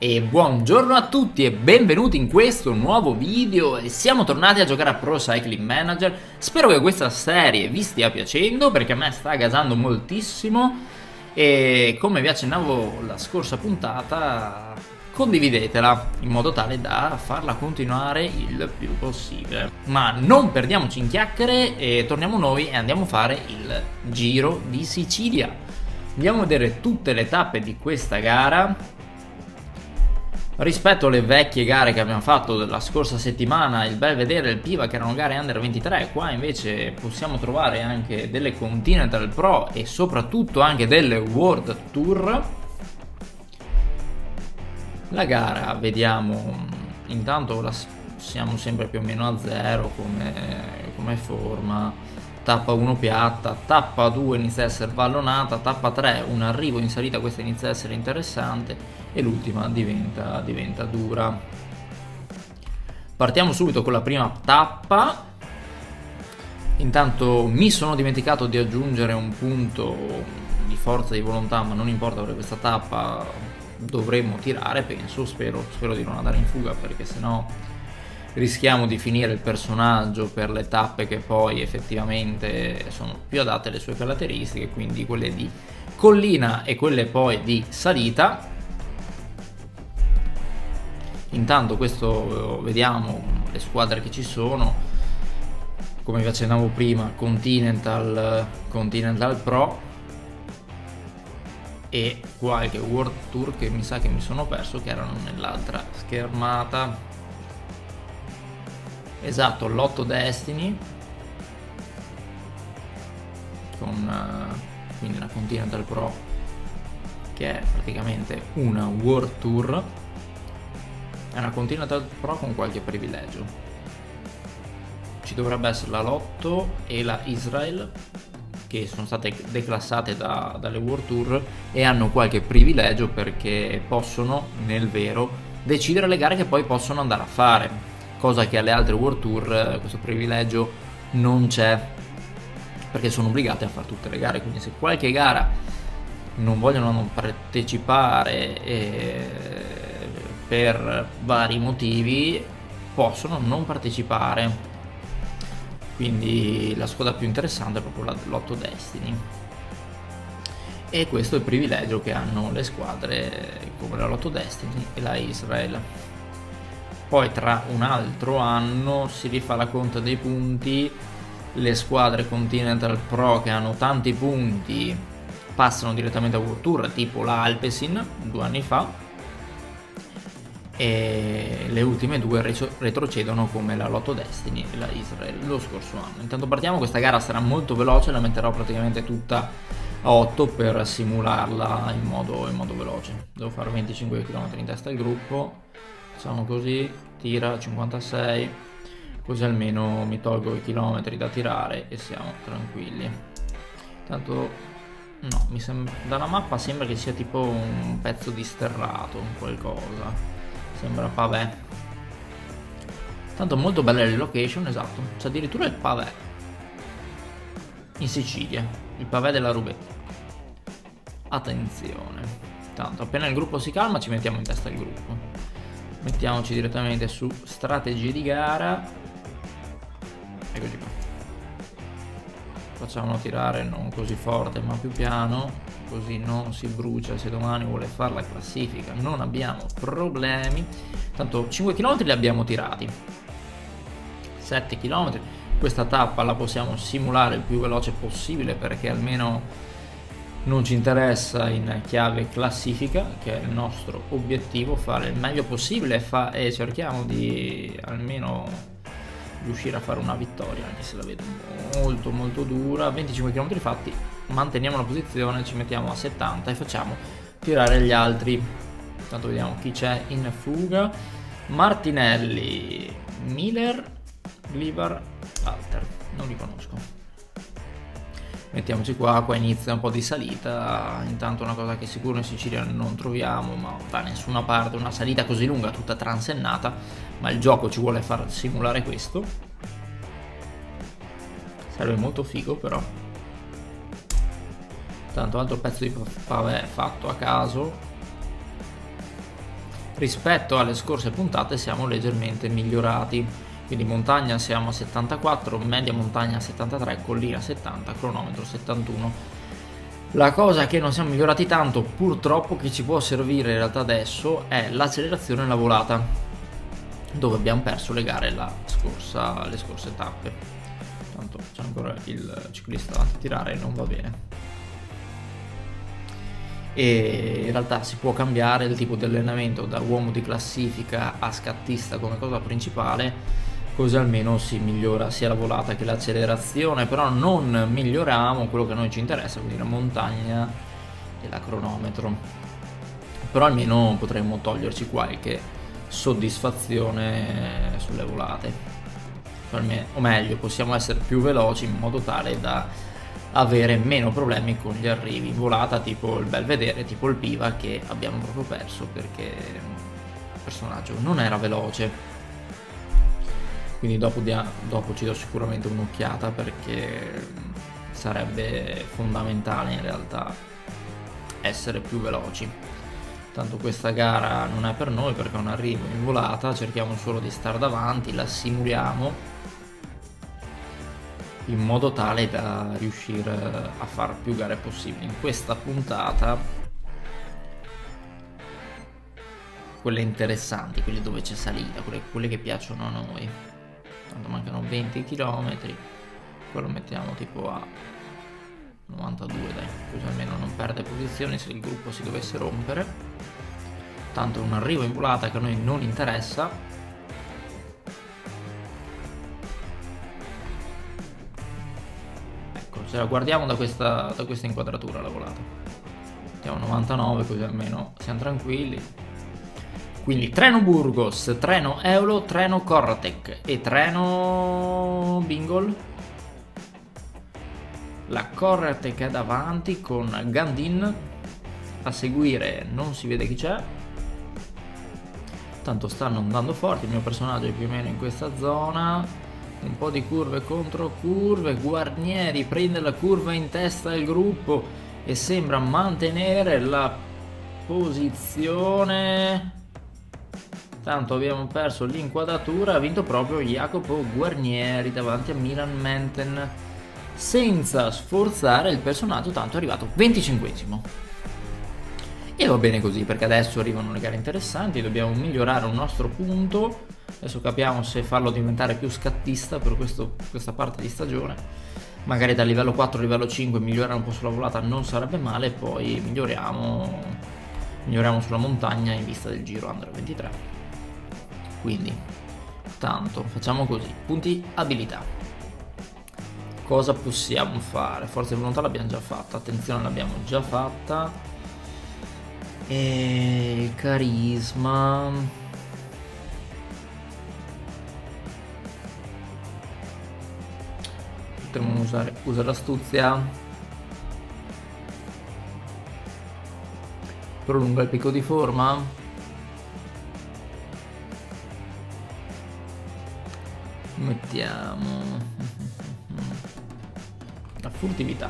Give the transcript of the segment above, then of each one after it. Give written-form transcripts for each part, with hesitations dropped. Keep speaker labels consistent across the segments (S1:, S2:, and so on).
S1: E buongiorno a tutti e benvenuti in questo nuovo video e siamo tornati a giocare a Pro Cycling Manager. Spero che questa serie vi stia piacendo perché a me sta gasando moltissimo e come vi accennavo la scorsa puntata, condividetela in modo tale da farla continuare il più possibile. Ma non perdiamoci in chiacchiere e torniamo noi e andiamo a fare il Giro di Sicilia. Andiamo a vedere tutte le tappe di questa gara. Rispetto alle vecchie gare che abbiamo fatto della scorsa settimana, il Belvedere e il Piva che erano gare under 23, qua invece possiamo trovare anche delle Continental Pro e soprattutto anche delle World Tour. La gara, vediamo, intanto siamo sempre più o meno a zero come forma. Tappa 1 piatta, tappa 2 inizia a essere vallonata, tappa 3 un arrivo in salita, questa inizia a essere interessante e l'ultima diventa dura. Partiamo subito con la prima tappa. Intanto mi sono dimenticato di aggiungere un punto di forza di volontà, ma non importa perché questa tappa dovremmo tirare, penso, spero di non andare in fuga perché sennò rischiamo di finire il personaggio per le tappe che poi effettivamente sono più adatte alle sue caratteristiche, quindi quelle di collina e quelle poi di salita. Intanto questo vediamo le squadre che ci sono, come vi accennavo prima, Continental Pro e qualche World Tour che mi sa che mi sono perso, che erano nell'altra schermata. Esatto, Lotto Destiny con quindi la Continental Pro che è praticamente una World Tour, è una Continental Pro con qualche privilegio. Ci dovrebbe essere la Lotto e la Israel che sono state declassate dalle World Tour e hanno qualche privilegio perché possono nel vero decidere le gare che poi possono andare a fare, cosa che alle altre World Tour questo privilegio non c'è perché sono obbligate a fare tutte le gare. Quindi se qualche gara non vogliono partecipare per vari motivi possono non partecipare, quindi la squadra più interessante è proprio la Lotto Destiny e questo è il privilegio che hanno le squadre come la Lotto Destiny e la Israel. Poi tra un altro anno si rifà la conta dei punti, le squadre Continental Pro che hanno tanti punti passano direttamente a World Tour, tipo la Alpecin 2 anni fa, e le ultime due retrocedono come la Lotto Destiny e la Israel lo scorso anno. Intanto partiamo, questa gara sarà molto veloce, la metterò praticamente tutta a 8 per simularla in modo veloce. Devo fare 25 km in testa al gruppo. Facciamo così, tira 56, così almeno mi tolgo i chilometri da tirare e siamo tranquilli. Tanto no, mi sembra, dalla mappa sembra che sia tipo un pezzo di sterrato, qualcosa, sembra pavè. Tanto molto belle le location, esatto, c'è addirittura il pavè in Sicilia, il pavè della Rubetta. Attenzione, tanto appena il gruppo si calma ci mettiamo in testa il gruppo. Mettiamoci direttamente su strategie di gara. Eccoci qua. Facciamolo tirare non così forte ma più piano, così non si brucia se domani vuole fare la classifica, non abbiamo problemi. Tanto 5 km li abbiamo tirati, 7 km. Questa tappa la possiamo simulare il più veloce possibile perché almeno non ci interessa in chiave classifica, che è il nostro obiettivo, fare il meglio possibile e cerchiamo di almeno riuscire a fare una vittoria, anche se la vedo molto dura. 25 km fatti, manteniamo la posizione, ci mettiamo a 70 e facciamo tirare gli altri. Intanto vediamo chi c'è in fuga: Martinelli, Miller, Glivar, Walter, non li conosco. Mettiamoci qua inizia un po' di salita. Intanto una cosa che sicuro in Sicilia non troviamo, ma da nessuna parte, una salita così lunga, tutta transennata, ma il gioco ci vuole far simulare questo. Sarebbe molto figo però. Tanto altro pezzo di pavè fatto a caso. rispetto alle scorse puntate siamo leggermente migliorati. Quindi montagna siamo a 74, media montagna a 73, collina 70, cronometro 71. La cosa che non siamo migliorati tanto, purtroppo, che ci può servire in realtà adesso, è l'accelerazione e la volata, dove abbiamo perso le gare le scorse tappe. Tanto c'è ancora il ciclista davanti a tirare e non va bene. E in realtà si può cambiare il tipo di allenamento da uomo di classifica a scattista come cosa principale, così almeno si migliora sia la volata che l'accelerazione, però non miglioriamo quello che a noi ci interessa, quindi la montagna e la cronometro. Però almeno potremmo toglierci qualche soddisfazione sulle volate, o meglio, possiamo essere più veloci in modo tale da avere meno problemi con gli arrivi in volata, tipo il Belvedere, tipo il Piva, che abbiamo proprio perso perché il personaggio non era veloce. Quindi dopo ci do sicuramente un'occhiata, perché sarebbe fondamentale in realtà essere più veloci. Tanto questa gara non è per noi perché è un arrivo in volata, cerchiamo solo di stare davanti, la simuliamo in modo tale da riuscire a fare più gare possibili. In questa puntata, quelle interessanti, quelle dove c'è salita, quelle che piacciono a noi, tanto mancano 20 km, quello mettiamo tipo a 92, dai, così almeno non perde posizioni se il gruppo si dovesse rompere. Tanto un arrivo in volata che a noi non interessa. Ce la guardiamo da questa inquadratura la volata. Mettiamo 99 così almeno siamo tranquilli. Quindi treno Burgos, treno Eulo, treno Corratec e treno Bingol. La Corratec è davanti con Gandin, a seguire non si vede chi c'è. Tanto stanno andando forti, il mio personaggio è più o meno in questa zona. Un po' di curve contro curve, Guarnieri prende la curva in testa del gruppo e sembra mantenere la posizione. Tanto abbiamo perso l'inquadratura, ha vinto proprio Jacopo Guarnieri davanti a Milan Menten, senza sforzare il personaggio, tanto è arrivato 25esimo. E va bene così, perché adesso arrivano le gare interessanti, dobbiamo migliorare un nostro punto. Adesso capiamo se farlo diventare più scattista per questa parte di stagione. Magari da livello 4 a livello 5 migliorare un po' sulla volata non sarebbe male, poi miglioriamo sulla montagna in vista del Giro Under 23. Quindi, tanto, facciamo così. Punti abilità. Cosa possiamo fare? Forza di volontà l'abbiamo già fatta, attenzione l'abbiamo già fatta. E carisma... potremmo usare l'astuzia, prolunga il picco di forma, mettiamo la furtività,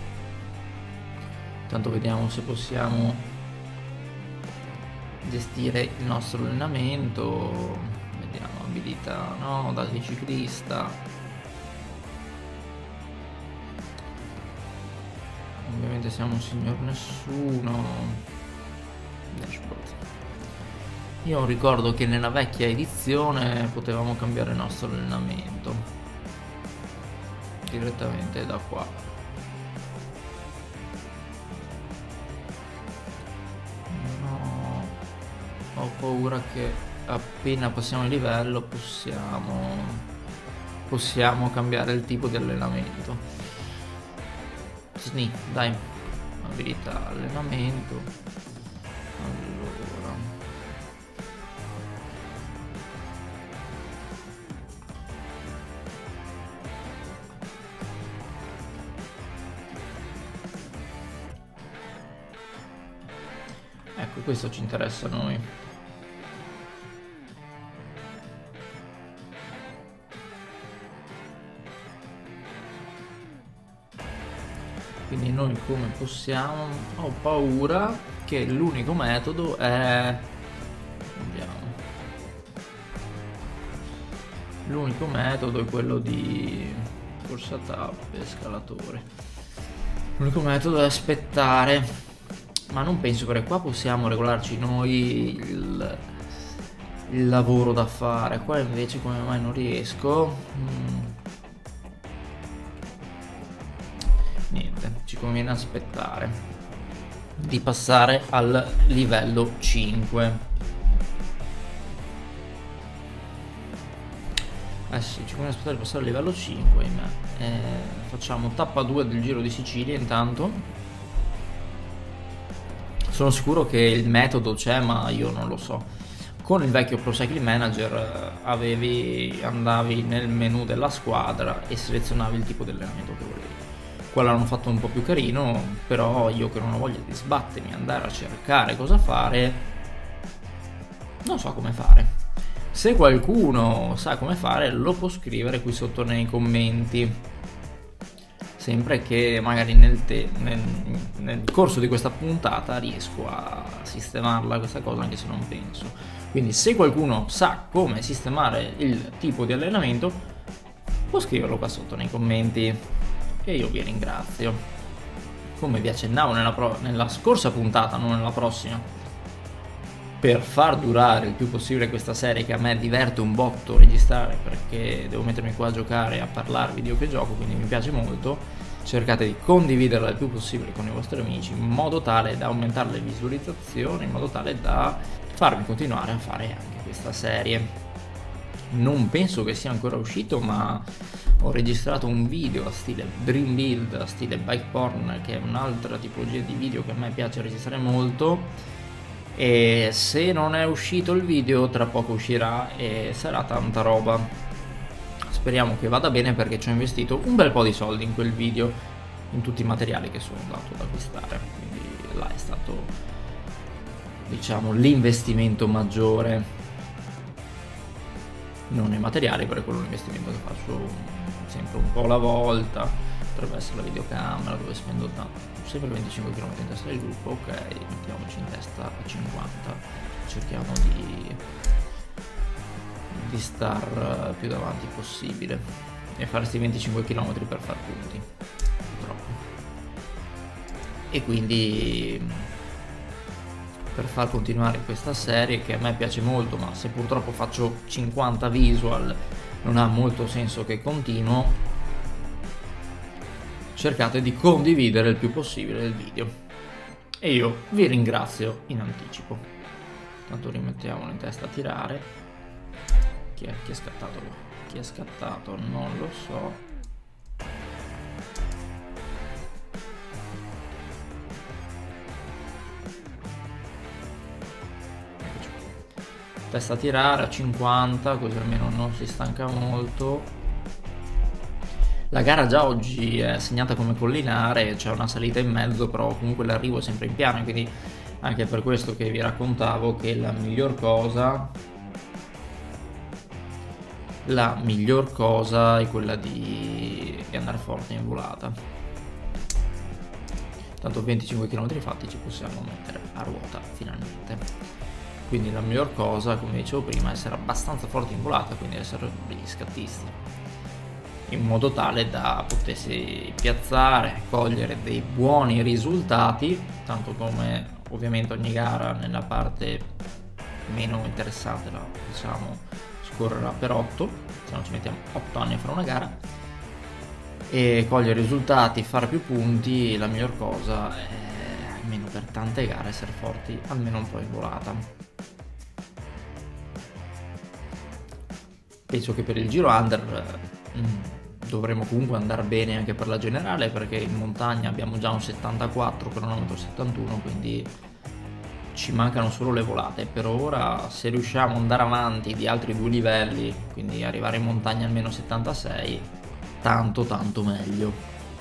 S1: tanto vediamo se possiamo gestire il nostro allenamento. Vediamo abilità, no, dati ciclista. Ovviamente siamo un signor nessuno. Dashboard. Io ricordo che nella vecchia edizione potevamo cambiare il nostro allenamento direttamente da qua. No, ho paura che appena passiamo il livello possiamo cambiare il tipo di allenamento. Dai, abilità, allenamento. Allora, ecco, questo ci interessa a noi. Quindi noi come possiamo? Ho paura che l'unico metodo è L'unico metodo è quello di corsa tappe, scalatori. L'unico metodo è aspettare, ma non penso, perché qua possiamo regolarci noi il lavoro da fare. Qua invece come mai non riesco? Niente, ci conviene aspettare di passare al livello 5. Sì, ci conviene aspettare di passare al livello 5. Facciamo tappa 2 del Giro di Sicilia intanto. Sono sicuro che il metodo c'è, ma io non lo so. Con il vecchio Pro Cycling Manager andavi nel menu della squadra e selezionavi il tipo di allenamento che volevi. Qua l'hanno fatto un po' più carino, però io che non ho voglia di sbattermi, andare a cercare cosa fare, non so come fare. Se qualcuno sa come fare lo può scrivere qui sotto nei commenti, sempre che magari nel corso di questa puntata riesco a sistemarla questa cosa, anche se non penso. Quindi se qualcuno sa come sistemare il tipo di allenamento può scriverlo qua sotto nei commenti e io vi ringrazio. Come vi accennavo nella scorsa puntata, non nella prossima, per far durare il più possibile questa serie, che a me diverte un botto registrare perché devo mettermi qua a giocare e a parlarvi di io che gioco, quindi mi piace molto, cercate di condividerla il più possibile con i vostri amici in modo tale da aumentare le visualizzazioni, in modo tale da farmi continuare a fare anche questa serie. Non penso che sia ancora uscito, ma ho registrato un video a stile Dream Build, a stile Bike Porn, che è un'altra tipologia di video che a me piace registrare molto. E se non è uscito il video, tra poco uscirà e sarà tanta roba. Speriamo che vada bene, perché ci ho investito un bel po' di soldi in quel video, in tutti i materiali che sono andato ad acquistare, quindi là è stato, diciamo, l'investimento maggiore. Non nei materiali, perché quello è un investimento che faccio sempre un po' alla volta. Potrebbe essere la videocamera, dove spendo sempre 25 km in testa del gruppo. Ok, mettiamoci in testa a 50, cerchiamo di star più davanti possibile e fare questi 25 km per far punti, purtroppo. E quindi, per far continuare questa serie, che a me piace molto, ma se purtroppo faccio 50 visual non ha molto senso che continuo, cercate di condividere il più possibile il video e io vi ringrazio in anticipo. Tanto rimettiamolo in testa a tirare. Chi è scattato? Chi è scattato? Non lo so. Testa a tirare a 50, così almeno non si stanca molto. La gara già oggi è segnata come collinare, c'è una salita in mezzo, però comunque l'arrivo è sempre in piano, quindi anche per questo che vi raccontavo che la miglior cosa è quella di andare forte in volata. Tanto 25 km fatti ci possiamo mettere a ruota finalmente. Quindi la miglior cosa, come dicevo prima, è essere abbastanza forti in volata, quindi essere degli scattisti, in modo tale da potersi piazzare, cogliere dei buoni risultati, tanto come ovviamente ogni gara nella parte meno interessante la, diciamo, scorrerà per 8, se no ci mettiamo 8 anni a fare una gara, e cogliere risultati, fare più punti. La miglior cosa è, almeno per tante gare, essere forti almeno un po' in volata. Penso che per il Giro Under dovremo comunque andare bene anche per la generale, perché in montagna abbiamo già un 74, cronometro 71, quindi ci mancano solo le volate. Per ora, se riusciamo ad andare avanti di altri 2 livelli, quindi arrivare in montagna almeno 76, tanto meglio.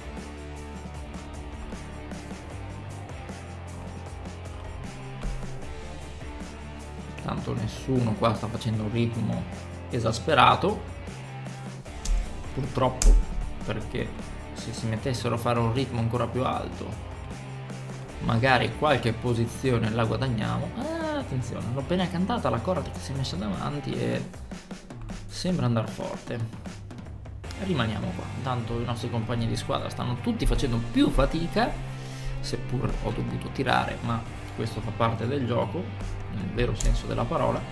S1: Tanto nessuno qua sta facendo un ritmo esasperato, purtroppo, perché se si mettessero a fare un ritmo ancora più alto, magari qualche posizione la guadagniamo. Attenzione, l'ho appena cantata la corda che si è messa davanti e Sembra andare forte. Rimaniamo qua. Intanto i nostri compagni di squadra stanno tutti facendo più fatica, seppur ho dovuto tirare, ma questo fa parte del gioco, nel vero senso della parola.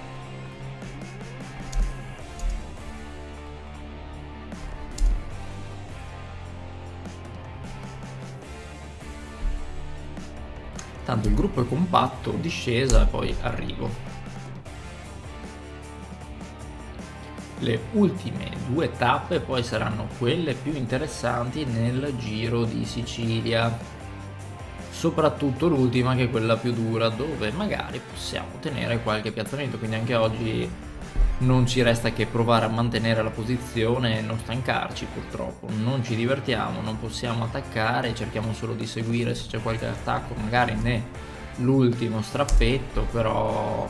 S1: Tanto il gruppo è compatto, discesa e poi arrivo. Le ultime 2 tappe poi saranno quelle più interessanti nel Giro di Sicilia, soprattutto l'ultima, che è quella più dura, dove magari possiamo ottenere qualche piazzamento, quindi anche oggi non ci resta che provare a mantenere la posizione e non stancarci. Purtroppo non ci divertiamo, non possiamo attaccare, cerchiamo solo di seguire se c'è qualche attacco, magari l'ultimo strappetto, però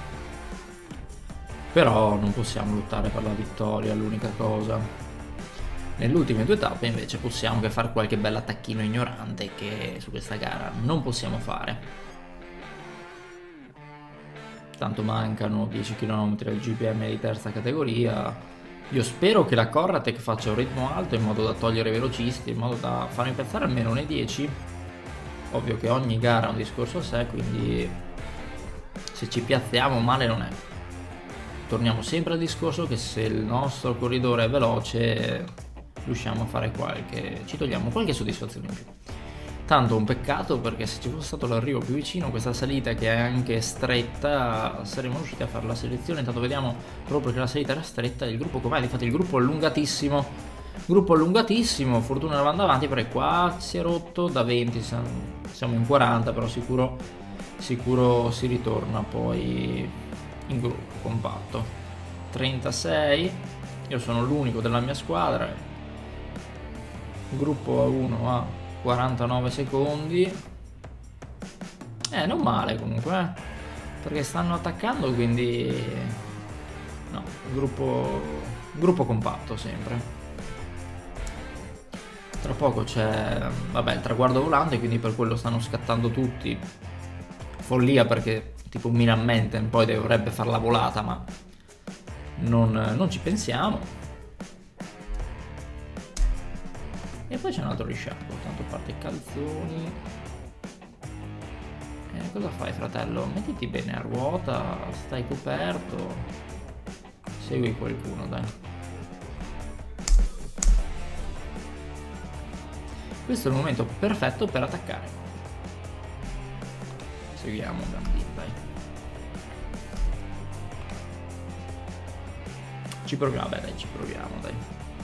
S1: non possiamo lottare per la vittoria, l'unica cosa. Nelle ultime 2 tappe invece possiamo che fare qualche bell'attacchino ignorante, che su questa gara non possiamo fare. Tanto mancano 10 km al GPM di terza categoria. Io spero che la Corratec faccia un ritmo alto in modo da togliere i velocisti, in modo da farmi piazzare almeno nei 10. Ovvio che ogni gara ha un discorso a sé, quindi se ci piazziamo male non è. Torniamo sempre al discorso che se il nostro corridore è veloce riusciamo a fare ci togliamo qualche soddisfazione in più. Tanto un peccato, perché se ci fosse stato l'arrivo più vicino, questa salita che è anche stretta, saremmo riusciti a fare la selezione. Intanto vediamo, proprio perché la salita era stretta, il gruppo com'è. Infatti il gruppo è allungatissimo, fortuna andando avanti, perché qua si è rotto da 20, siamo in 40, però sicuro si ritorna poi in gruppo compatto. 36, io sono l'unico della mia squadra, il gruppo A1 a 49 secondi, non male comunque, perché stanno attaccando, quindi no, gruppo compatto sempre. Tra poco c'è, vabbè, il traguardo volante, quindi per quello stanno scattando tutti. Follia, perché tipo Milan-Menten poi dovrebbe far la volata, ma non ci pensiamo. E poi c'è un altro risciacquo, tanto parte calzoni. Cosa fai, fratello? Mettiti bene a ruota, stai coperto. Segui qualcuno, dai. Questo è il momento perfetto per attaccare. Seguiamo Gandhi, dai. Ci proviamo, ci proviamo, dai.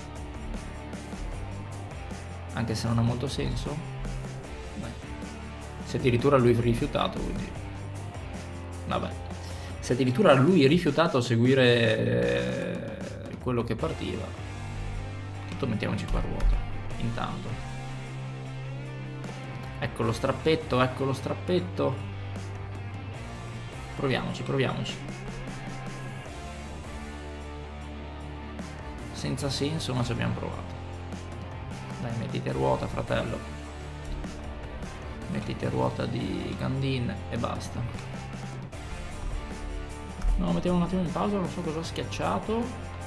S1: Anche se non ha molto senso. Dai. Se addirittura lui rifiutato, quindi vabbè. Se addirittura lui rifiutato a seguire quello che partiva, tutto mettiamoci qua a ruota. Intanto ecco lo strappetto. Proviamoci. Senza senso, ma ci abbiamo provato. Dai, mettiti a ruota, fratello. Mettiti a ruota di Gandin e basta. No, mettiamo un attimo in pausa, non so cosa ho schiacciato.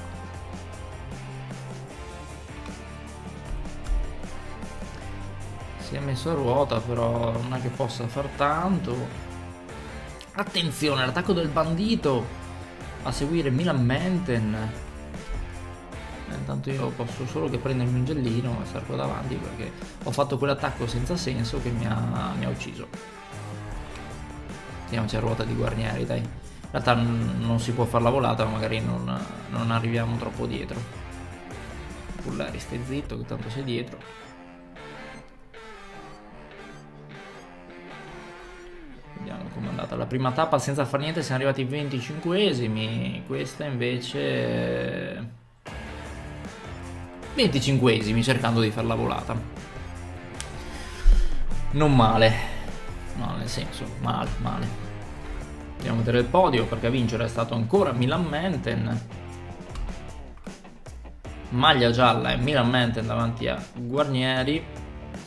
S1: Si è messo a ruota, però non è che possa far tanto. Attenzione, l'attacco del bandito a seguire Milan-Menten. Intanto io posso solo che prendermi un gellino e stare qua davanti, perché ho fatto quell'attacco senza senso che mi ha ucciso. Teniamoci a ruota di Guarnieri, dai. In realtà non si può fare la volata, ma magari non arriviamo troppo dietro. Pulleri, stai zitto che tanto sei dietro. Vediamo com'è andata la prima tappa senza far niente, siamo arrivati ai 25esimi. Questa invece 25esimi, cercando di far la volata. Non male, no, nel senso male. Andiamo a vedere il podio, perché a vincere è stato ancora Milan-Menten. Maglia gialla e Milan-Menten davanti a Guarnieri.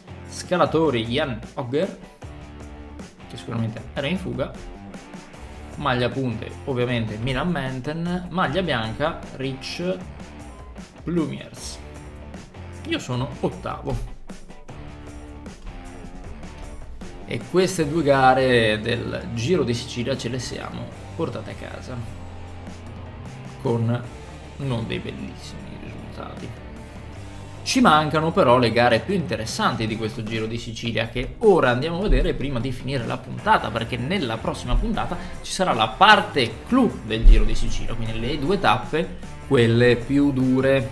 S1: Scalatori Jan Ogger, che sicuramente era in fuga. maglia punte ovviamente Milan Menten, maglia bianca Rich Plumiers. Io sono ottavo. E queste due gare del Giro di Sicilia ce le siamo portate a casa con non dei bellissimi risultati. Ci mancano però le gare più interessanti di questo Giro di Sicilia, che ora andiamo a vedere prima di finire la puntata, perché nella prossima puntata ci sarà la parte clou del Giro di Sicilia, quindi le due tappe, quelle più dure.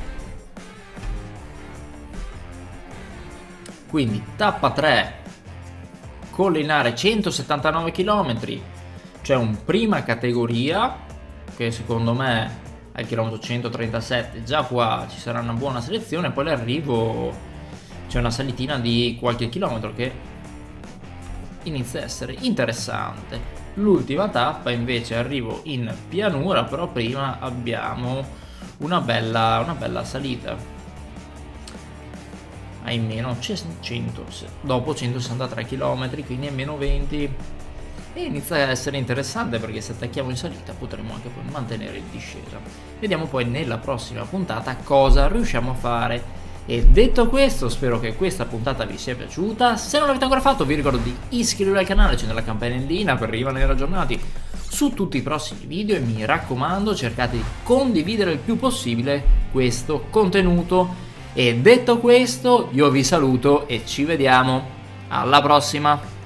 S1: Quindi tappa 3, Collinare 179 km, c'è un prima categoria che secondo me al chilometro 137, già qua ci sarà una buona selezione, poi l'arrivo c'è una salitina di qualche chilometro che inizia a essere interessante. L'ultima tappa invece arrivo in pianura, però prima abbiamo una bella salita ai meno 100 dopo 163 km, quindi a meno 20, e inizia a essere interessante perché se attacchiamo in salita potremo anche poi mantenere in discesa. Vediamo poi nella prossima puntata cosa riusciamo a fare. E detto questo, spero che questa puntata vi sia piaciuta. Se non l'avete ancora fatto vi ricordo di iscrivervi al canale, accendere la campanellina per rimanere aggiornati su tutti i prossimi video, e mi raccomando cercate di condividere il più possibile questo contenuto. E detto questo io vi saluto e ci vediamo alla prossima.